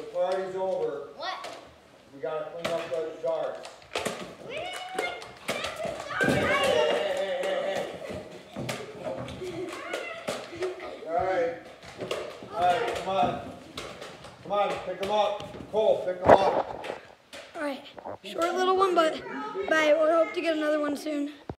the party's over. What? We gotta clean up those darts. We didn't like Hey. Alright. Alright, come on. Come on, pick them up. Cole, pick them up. All right, short little one, but we hope to get another one soon.